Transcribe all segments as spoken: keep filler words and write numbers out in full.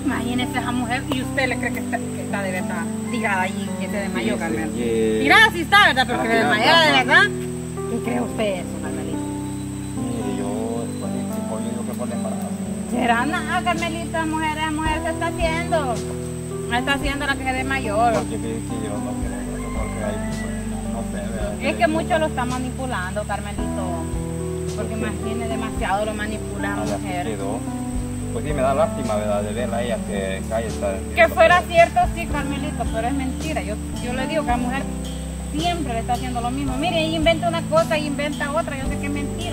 Imagínese esa mujer y usted le cree que está, que está de verdad tirada allí, que se desmayó, Sí, Carmelo. sí, sí. Tirada sí está, ¿verdad? Pero Ah, que tirada, desmayada de no. verdad. ¿Qué cree usted eso, Carmelita? Mire, yo después de este pollo que pone para Será nada, Carmelita, mujer, la mujer se está haciendo. No está haciendo la que se desmayó. porque sí, sí, yo no creo eso, porque ahí pues, no sé, ¿verdad? Es que mucho lo está manipulando, Carmelito. Porque imagine, demasiado lo manipula la Allá se mujer. quedó. Pues sí, me da lástima, ¿verdad? De verla a ella que cae está. Que fuera cierto, sí, Carmelito, pero es mentira. Yo, yo le digo que la mujer siempre le está haciendo lo mismo. Mire, ella inventa una cosa y inventa otra. Yo sé que es mentira.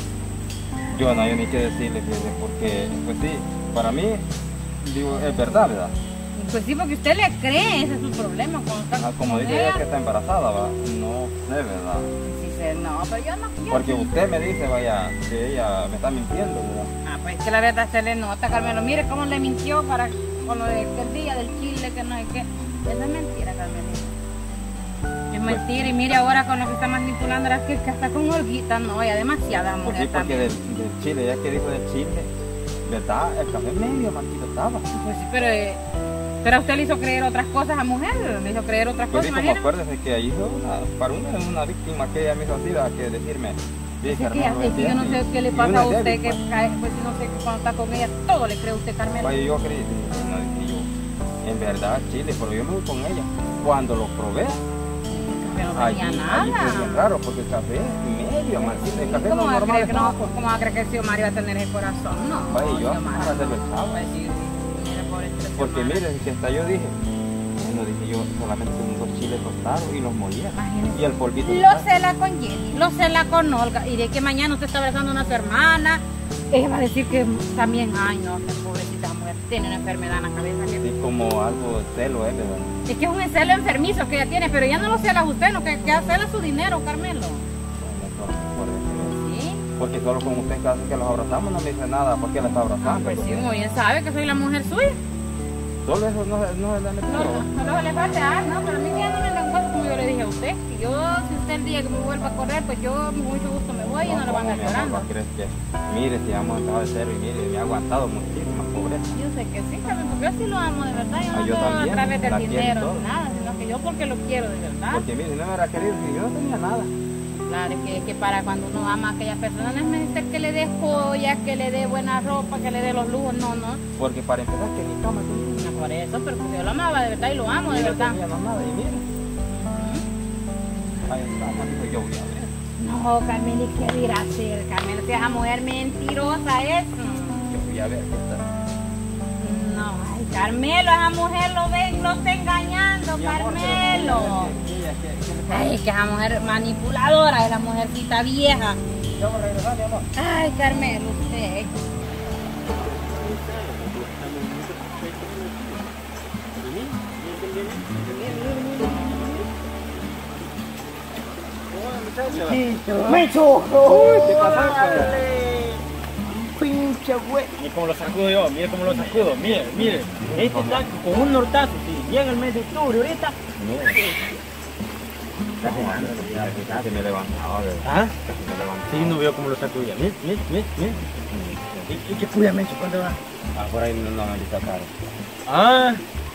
Yo no hay ni que decirle, fíjese, porque, pues sí, para mí, digo, es verdad, ¿verdad? Pues sí, porque usted le cree, ese es su problema. Cuando está Ah, como con dice ella que está embarazada, ¿va? No sé, ¿verdad? Sí, sí, no, pero yo no. Yo Porque sí. usted me dice, vaya, que ella me está mintiendo, ¿verdad? Ah, pues es que la verdad se le nota, Carmelo. Mire cómo le mintió para con lo de que el día del chile, que no hay que. Eso es mentira, Carmelito. Es mentira. Y mire ahora con lo que está manipulando, era que, que hasta con Olguita, no, ya demasiada Pues mujer sí, porque también. del, del chile, ya que dijo del chile, ¿verdad? El café medio maldito estaba. Pues sí, pero, eh, pero a usted le hizo creer otras cosas a mujer, le hizo creer otras Pues cosas, sí, como imagínate. acuérdese que ahí hizo una, para una, una víctima que ella me hizo así, ¿verdad? Que decirme, sí, Es que, Carmelo, es que yo no sé qué le y pasa una a usted, débil, que pues. cae, pues no sé que cuando está con ella, todo le cree a usted, Carmelo. Vaya, yo creí, no dije yo, en verdad chile, pero yo me voy con ella. Cuando lo probé, Pero no allí, tenía allí fue bien nada. raro, porque el café medio, maldito, el café ¿Cómo no va a normal creer que no, estaba. cómo va a creer que el Xiomara iba a tener el corazón? No, Vaya, yo Xiomara, para hacerlo no. chavo. Pues sí, sí, mira, pobrecita Porque Xiomara. mire, que hasta yo dije, no dije yo, solamente unos chiles tostados y los molía. Imagínese. Y el polvito. Lo cela con Jenny, lo cela con Olga, y de que mañana usted está abrazando a una su hermana, ella va a decir que también, ay no, que pobrecita mujer, tiene una enfermedad en la cabeza. Que... Sí, como algo de celo, ¿eh? ¿Verdad? Es que es un celo enfermizo que ella tiene, pero ya no lo cela usted, no, que, que cela su dinero, Carmelo. Bueno, por, por eso. Sí. Porque solo con usted cada vez que los abrazamos no me dice nada, ¿por qué la está Ah, abrazando? pues sí, muy bien sabe que soy la mujer suya. Solo eso no, no es la No, metido. no, no le falta, ah, no, pero a mí ya no me lenguaje como yo le dije a usted. Y yo, si usted el día que me vuelva a correr, pues yo con mucho gusto me voy y no le van a estar llorando. ¿Crees que? Mire, si hemos estado de cero y mire, me ha aguantado muchísimas pobreza. Yo sé que sí, Carmen, porque yo sí lo amo de verdad. Yo Ah, no yo todo también, a través del la quiero dinero todo. ni nada, sino que yo porque lo quiero de verdad. Porque mire, no me hubiera querido si yo no tenía nada. Claro, es que, que para cuando uno ama a aquella persona no es menester que le dé joyas, que le dé buena ropa, que le dé los lujos, no, no. Porque para empezar que ni cama tenía. No por eso, pero porque yo lo amaba de verdad y lo amo de Y no verdad. tenía nada y mire, ahí estamos, dijo yo voy a ver. No, Carmen, ¿y qué dirá hacer, Carmen? Si esa mujer mentirosa es. Yo voy a ver qué tal. No, ay, Carmelo, esa mujer lo ven, lo está engañando, Mi amor, Carmelo. pero, ¿qué- qué- qué- qué le pasa? Ay, que esa mujer manipuladora, es la mujercita vieja. Ya vamos a regresar, mi amor. Ay, Carmelo, usted. ¡Mecho! Uy, ¿qué pasa? ¡Pinche güey! Mire cómo lo sacudo yo, mire cómo lo sacudo, mire, mire. Este está con un nortazo, si llega el mes de octubre ahorita. Casi me levantaba, ¿verdad? ¿Ah? Casi me levantaba. Sí, no veo cómo lo sacudía. Mire, mire, mire, mire. ¿Y, y qué puya, Mencho? ¿Cuánto va? Ah, por ahí no, no me está caro. Ah.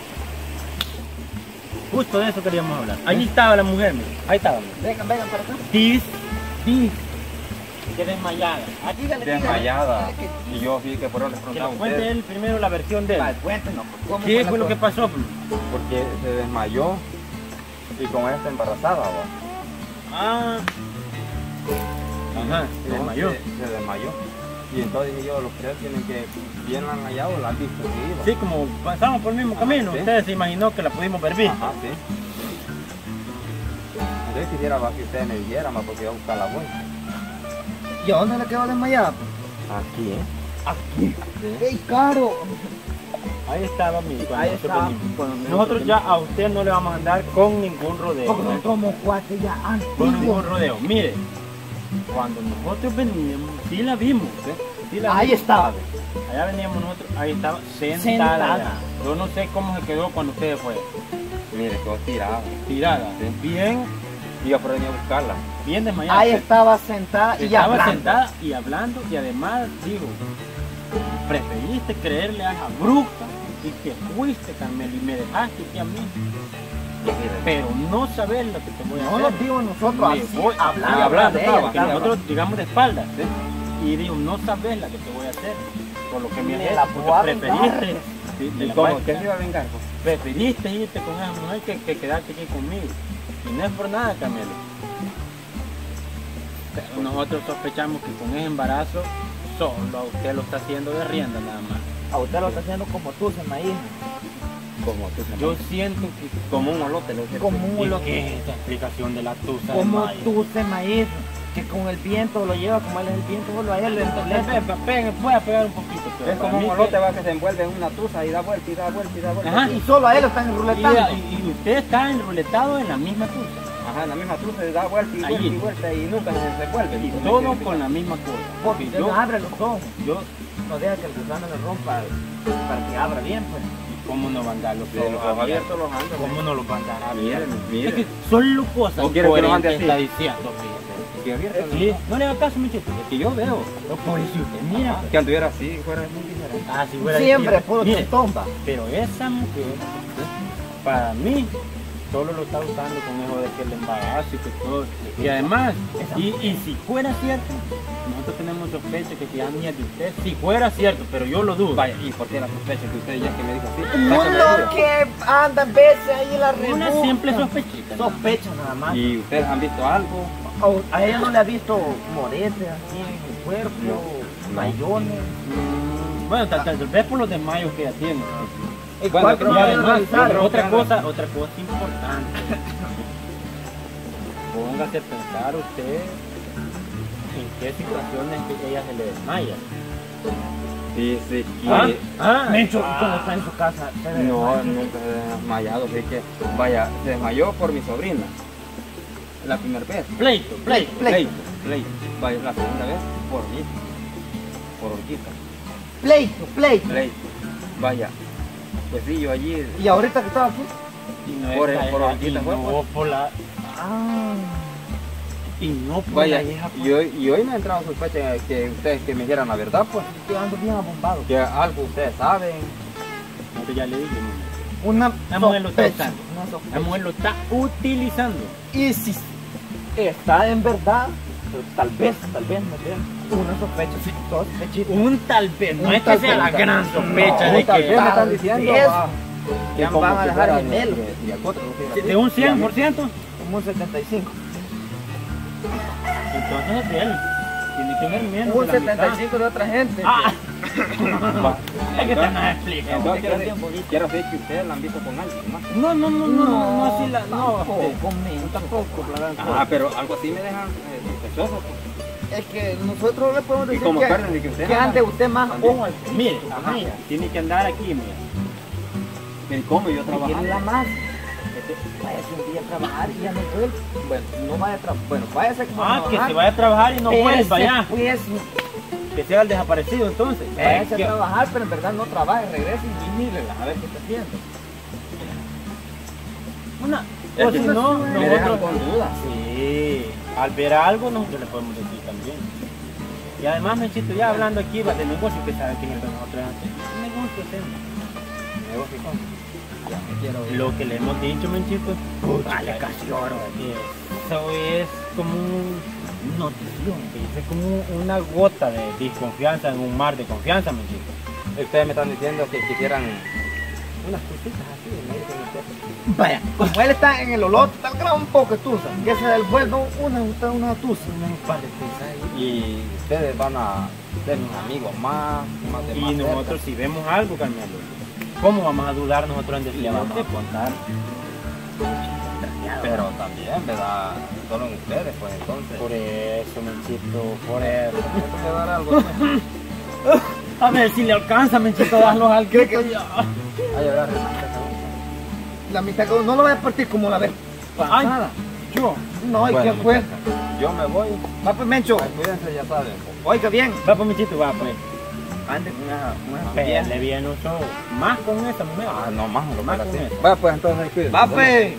Justo de eso queríamos hablar. Allí estaba la mujer, mire. Ahí estaba. mire. Vengan, vengan para acá. Dis, dis. Que desmayada. Ah, Dígale, Desmayada. dígale. Y yo vi que por eso les que preguntaba nos a cuente ustedes. él primero la versión de él. Vale, cuéntenos. ¿Cómo ¿Qué la fue lo que cosa? pasó? Porque se desmayó y con ella está embarazada, ¿va? Ah. Ajá, se No, desmayó. Se, se desmayó. Y entonces dije yo, los tres tienen que bien la han hallado, la han visto seguido. Sí, como pasamos por el mismo Ajá, camino. sí. Ustedes se imaginó que la pudimos ver bien. Ajá, sí. Entonces quisiera va, que ustedes me dijeran, va, porque voy a buscar la buena. ¿Y a dónde le quedó desmayada? pues? Aquí, ¿eh? Aquí. ¡Ey, caro! Ahí estaba mi cuando Ahí nosotros está. vinimos. Cuando Nosotros ya a usted no le vamos a andar con ningún rodeo. Porque ¿eh? nosotros somos cuates ya Con ningún antiguos. rodeo. Mire, cuando nosotros veníamos, sí la vimos. ¿eh? Sí la Ahí vimos. estaba. Allá veníamos nosotros, ahí estaba sentada. Sentada. ya. Yo no sé cómo se quedó cuando ustedes fueron. Mire, quedó tirada. Tirada. Sí. Bien, Y yo por ahí venía a buscarla. bien desmayada. Ahí estaba sentada y Estaba hablando. sentada y hablando y además, digo, preferiste creerle a esa bruja y te fuiste, Carmelo, y me dejaste aquí a mí. Pero no sabes lo que te voy a No hacer. lo digo nosotros Me así, voy- hablando, hablando, de ella, estaba, que hablando. nosotros llegamos de espaldas, ¿sí? Y digo, no sabes la que te voy a hacer. Por lo que me Me has la hecho, voy a porque preferiste. vengar. Sí, me ¿Y la cómo? voy a- ¿Qué se iba a vengar? Pues? Preferiste irte con esa mujer que, que quedarte aquí conmigo. Y no es por nada, Carmelo. Pero nosotros sospechamos que con ese embarazo solo a usted lo está haciendo de rienda nada más. A usted lo está haciendo como tú, se maíz. Como tú, Yo siento que como un olote, lo que Como un ¿Y olote. qué es esta explicación de la tusa de Como maíz? tú, se maíz. Que con el viento lo lleva, como él es el viento, solo a él le Entonces, ve, pega, puede pegar un poquito. Pero es para como un mí olote que- va que se envuelve en una tusa y da vuelta y da vuelta y da vuelta. Ajá. Y solo a él lo están enruletando. Y, y- y usted está enruletado en la misma tusa. Ajá, la misma tusa y da vuelta y vuelta Allí. y vuelta y nunca se revuelve. Y todo con la misma cosa. Porque Porque usted yo, no abre los ojos. yo, No deja que el gusano le rompa para que abra bien, pues. ¿cómo no van a dar los Los ojos ojos abiertos? abiertos los ando. ¿Cómo no los van a dar Miren, abiertos? miren. Es que solo cosas ¿O quiere que lo ande coherentes así? está diciendo, fíjate. Que abierto. Sí, no le haga caso, muchachos. Es que yo veo. No, por eso usted mira. Que anduviera así, fuera muy diferente. Ah, si fuera Siempre, así, puro mire, tomba. pero esa mujer, para mí, solo lo está usando con eso de que el embarazo y que todo. Y además, y, y si fuera cierto, nosotros tenemos sospecha que ya ni es de usted. Si fuera cierto, pero yo lo dudo. Vaya, ¿y por qué la sospecha que usted ya que me dijo así? Uno que anda en veces ahí en la Una rebusca. simple sospechita. ¿no? Sospecha nada más. ¿Y ustedes han visto algo? A- A ella no le ha visto moretes así en el cuerpo, mayones. Mm, Bueno, tal, tal vez por los desmayos que ella tiene. ¿Y Bueno, cuál creo Y que problema además, realizar? creo otra que- cosa, otra cosa importante. Póngase a pensar usted en qué situaciones que ella se le desmaya. Sí, sí. Ah, Y- ah, Mencho, ah. cuando está en su casa, se ve No, mal. nunca se ha desmayado, así que, vaya, se desmayó por mi sobrina. La primera vez. Pleito, pleito. Pleito. Pleito. Vaya, la segunda vez por mí. Por horquita. Pleito, pleito. Pleito. Vaya. Pues sí, yo allí. Y ahorita que estaba aquí. Y no Por- esta por hija, horquita y fue, no pues. por la, Ah. y no por Vaya, la hija. y hoy, y hoy me ha entrado sospecha de que ustedes que me dijeran la verdad, pues. Yo ando bien abombado. Que algo ustedes saben. Nosotros ya le dijimos. Una La mujer lo está sospecha, usando. una sospecha. La mujer lo está utilizando. Y si está en verdad, pero tal vez, tal vez, ¿me entiendes? Una sospecha, sí, dos sospechita. Un tal vez, no Un es que tal sea la vez. gran sospecha No, de tal que vez me están diciendo. vez. ah, Ya como van a que dejar fuera gemelo. de- de- de Yacotra, no sé, de un cien por y ciento. Como un setenta y cinco. Entonces es él. Tiene que ver menos. Un de la mitad. setenta y cinco de otra gente. Ah, a mí. Va. es que te nos explica. Entonces, quiero decir, quiero decir que ustedes la han visto con alguien, ¿no? No, no, no, no, no, no así la. No, tampoco, este, conmigo. tampoco, la verdad. Ah, pero algo así me dejan eh, sospechoso. Pues. Es que nosotros le podemos Y decir como que, acuérdense que ustedes que ande usted más también. ojo al Mire, Ajá. mira, tiene que andar aquí, mira. ¿Y cómo yo si quiere la trabajando? más. Este, váyase un día a trabajar y ya no vuelve. Bueno, no vaya a trabajar. Bueno, váyase como a Ah, que trabajar. se vaya a trabajar y no Ese, vuelva ya. Pues, Que sea el desaparecido entonces. váyase Que- a trabajar, pero en verdad no trabaje, regrese y mírela a ver qué está haciendo. Una, Es o que si no, me dejan nosotros. con dudas. Sí, al ver algo nosotros le podemos decir también. Y además, Menchito, ya hablando aquí va de negocio, que saben que siempre nosotros hacemos. Negocio hacemos. Negocio con. Ya me quiero ir. Lo que le hemos dicho, Menchito, vale casi oro. Eso es como un notición, es como una gota de desconfianza en un mar de confianza, Menchito. Ustedes me están diciendo que quisieran unas cositas así, me dicen ustedes. Vaya, como él está en el olote, tal grado un poco de tusa. Que ese del bueno, una, una, una tusa. Un par de cosas ahí. Y ustedes van a ser mis amigos más, más de Y más nosotros cerca. si vemos algo, Carmelo, ¿cómo vamos a dudar nosotros en decirle? Le vamos "Usted, a contar. Pero también, ¿verdad? Solo en ustedes, pues entonces. Por eso, Menchito, por eso. Tengo que dar algo. Pues. A ver si le alcanza, Menchito, a darlos al ¿Cree que- Ay, agarre. La mitad que no lo voy a partir como la vez pasada. Yo. No, ¿y Bueno, qué fue? Yo me voy. Va pues, Mencho. Ay, cuídense, ya saben. Oiga bien. Va pues, Menchito, va pues. Ande con esa, con esa Pele vieja. bien uso. Más con esa mujer. Ah, no más, no Más más con así. eso. Va, pues entonces cuídense. Va pues.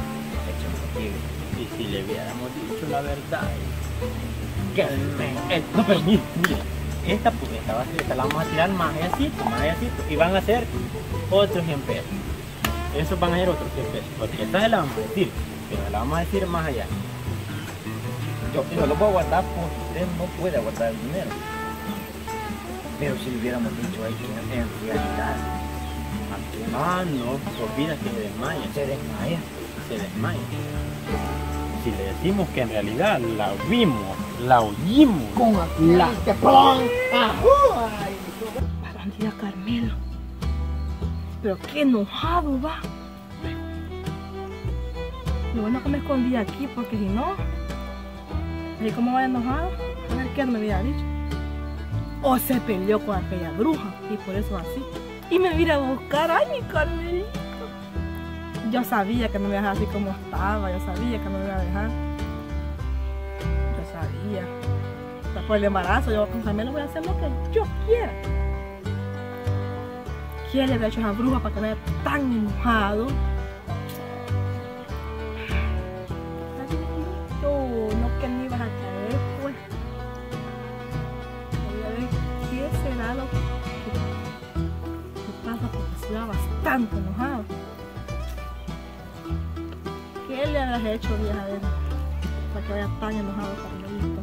Y si le hubiéramos dicho la verdad. Que me- eh, no, pero mire, mire. Esta pues esta, va a ser- esta la vamos a tirar más así, más así. Y van a ser otros cien pesos. Esos van a ser otros cien pesos, porque esta se la vamos a decir, pero se la vamos a decir más allá. Yo, yo lo voy a guardar porque usted no puede guardar el dinero. Pero si le hubiéramos dicho ahí que en realidad Ah, no, olvida que se desmaya. se desmaya. Se desmaya. Si le decimos que en realidad la vimos, la oímos, Con la... que ¡pum! Bandida Carmelo. Pero qué enojado va. Lo bueno que me escondí aquí porque si no, ¿y cómo va enojado? A ver qué no me había dicho. O se peleó con aquella bruja y por eso así. Y me vine a buscar, ay mi Carmelito. Yo sabía que no me iba a dejar así como estaba, yo sabía que no me iba a dejar. Yo sabía. Después del embarazo, yo con Carmelo voy a hacer lo que yo quiera. ¿Quién le había hecho a esa bruja para que me vea tan enojado? Carmelito, no que me ibas a caer, pues. Voy a ver qué será lo que pasa porque se va bastante enojado. ¿Qué le habrás hecho, vieja de él? Para que vaya tan enojado, Carmelito.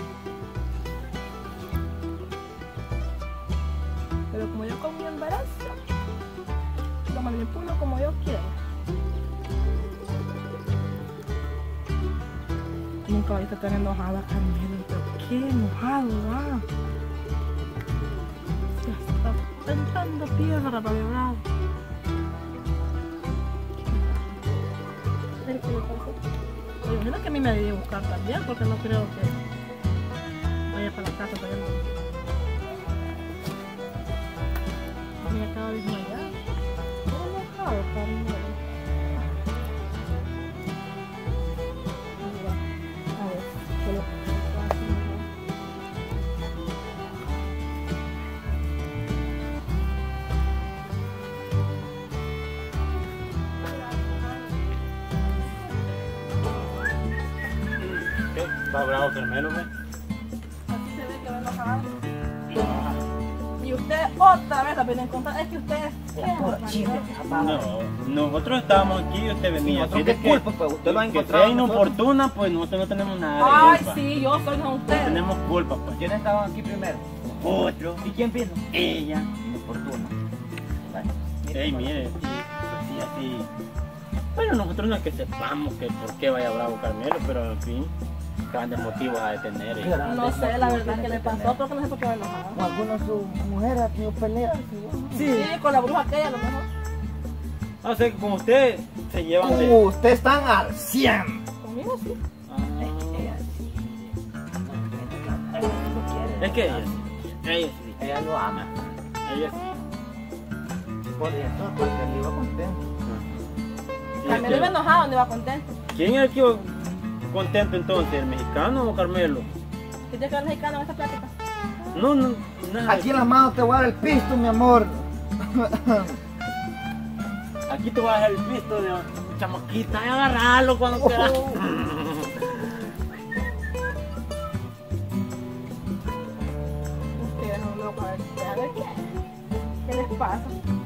Pero como yo con mi embarazo, lo manipulo como yo quiero. Nunca va a estar tan enojada, Carmelo, pero qué enojado va. Se está entrando piedra para llorar. ¿Qué le pasa? Me imagino que a mí me debía buscar también, porque no creo que vaya para la casa también. Me acabo de desmayar. Estoy enojado, Carmelo. Mira, a ver, ¿qué le pasa? ¿Qué? ¿Está bravo Carmelo, güey? Así se ve que va enojado. Y usted otra vez la viene a encontrar. Es que usted es... No, nosotros estábamos aquí y usted venía. ¿Nosotros Así de qué culpa, pues? Usted lo ha que encontrado sea nosotros. inoportuna, pues nosotros no tenemos nada de Ay, culpa. sí, yo soy no No usted. tenemos culpa, pues. ¿Quiénes estaban aquí primero? Otro. ¿Y quién vino? Ella. Inoportuno. Ey, mire, sí, así, así. Bueno, nosotros no es que sepamos que por qué vaya bravo Carmelo, pero en fin, grandes motivos a detener. ¿eh? No sé la verdad que le pasó, pero que no sé por qué va enojado. ¿O alguna de sus mujeres ha tenido pelea? Sí, con la bruja aquella a lo mejor. O sea, que con usted se llevan de... Uh, ustedes están al cien. Conmigo sí. Es que ella sí, ella sí, Ella lo ama. ella sí. Por eso, porque él iba contento. Sí, Carmelo es iba que- enojado, no iba contento. ¿Quién es el que iba contento entonces, el mexicano o Carmelo? ¿Qué te queda el mexicano en esta plática? No, no, nada. Aquí en las manos te voy a dar el pisto, mi amor. Aquí te voy a dejar el pisto de chamaquita y agarrarlo cuando quieras. Ustedes son locos, a ver, a ver qué. ¿Qué les pasa?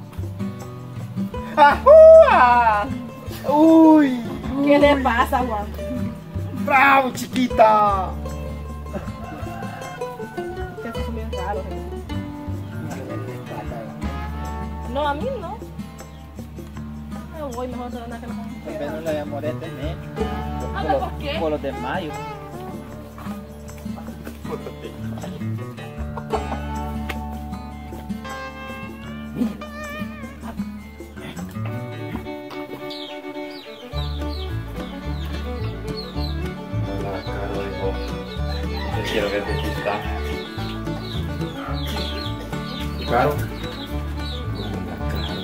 ¡Ajúa! ¡Uy! ¿Qué les pasa, Juan? ¡Bravo, chiquita! Ustedes son bien raros. ¿eh? No, a mí no. Me voy mejor de nada que no con ustedes. Pero le amor de tener. Ah, ¿no? ¿Por qué? Por los de mayo. Hola, Caro, dijo. Yo quiero ver de qué está. Caro. Hola, Caro.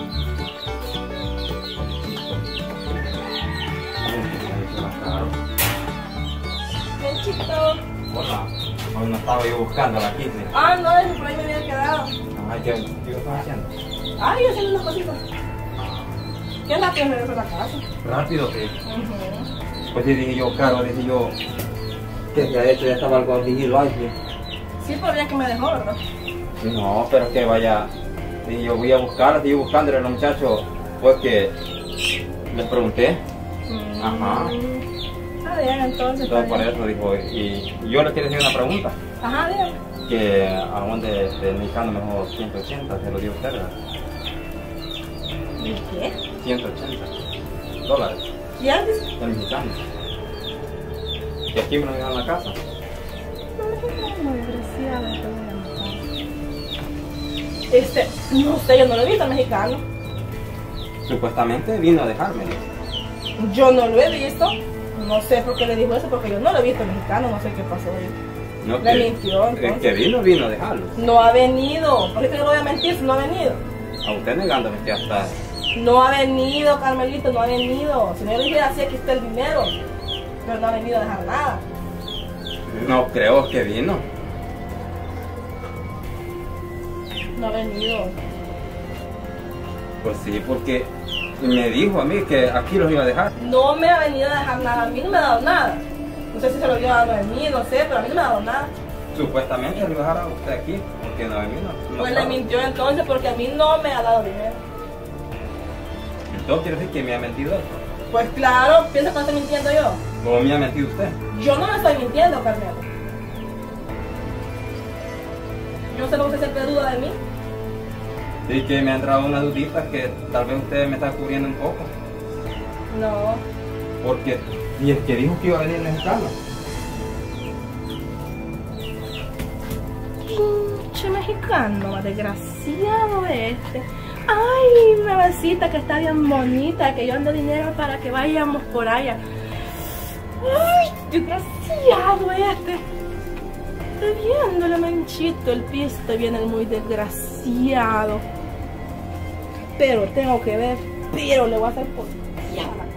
Hola, Caro. Benchito. Hola. Hoy no estaba yo buscándola aquí. ¿Sí? Ah, no, es por ahí me había quedado. Ay, ¿qué, qué estás haciendo? Ay, yo haciendo unas cositas. ¿Qué es la que regreso a la casa? Rápido, sí. Pues sí, dije yo, Caro, dije yo. ¿Qué se ha hecho? Ya estaba algo vigilo ahí. ¿Sí? Sí, pero ya que me dejó, ¿verdad? No, pero que vaya, Y yo voy a buscarla, sigo buscándola a los muchachos, pues que les pregunté. Mm. Ajá. Está bien, entonces. Entonces está por bien. eso dijo, y yo le quiero hacer una pregunta, Ajá, bien. que a dónde este, mexicano mejor ciento ochenta, se lo dio usted, ¿verdad? ¿Y qué? ciento ochenta dólares, ¿Y antes? el mexicano. Y aquí me lo dejan en la casa. No, desgraciada, te voy a matar. Este, no sé, yo no lo he visto al mexicano. Supuestamente vino a dejarme. Yo no lo he visto. No sé por qué le dijo eso, porque yo no lo he visto al mexicano, no sé qué pasó ahí. No, Le que, mintió, el entonces. que vino, vino a dejarlo. No ha venido. ¿Por qué yo lo voy a mentir si no ha venido? A usted negándome que hasta... No ha venido, Carmelito, no ha venido. Si no yo le dijera así, aquí está el dinero. Pero no ha venido a dejar nada. No creo que vino. No ha venido. Pues sí, porque me dijo a mí que aquí los iba a dejar. No me ha venido a dejar nada. A mí no me ha dado nada. No sé si se lo dio a mí, no sé, pero a mí no me ha dado nada. Supuestamente le iba a dejar a usted aquí, porque no vino. No Pues le estaba. mintió entonces porque a mí no me ha dado dinero. Entonces quiere decir que me ha mentido él. Pues claro, piensa que no estoy mintiendo yo. ¿Cómo me ha mentido usted? Yo no me estoy mintiendo, Carmelo. Yo sé lo que usted siempre duda de mí. Sí, que me ha entrado unas duditas que tal vez usted me está cubriendo un poco. No. Porque, y es que dijo que iba a venir mexicano. Pinche mexicano, desgraciado este. Ay, bebecita que está bien bonita, que yo ando dinero para que vayamos por allá. Ay, desgraciado este. Estoy viéndole manchito el pie, estoy viendo muy desgraciado. Pero tengo que ver, pero le voy a hacer por...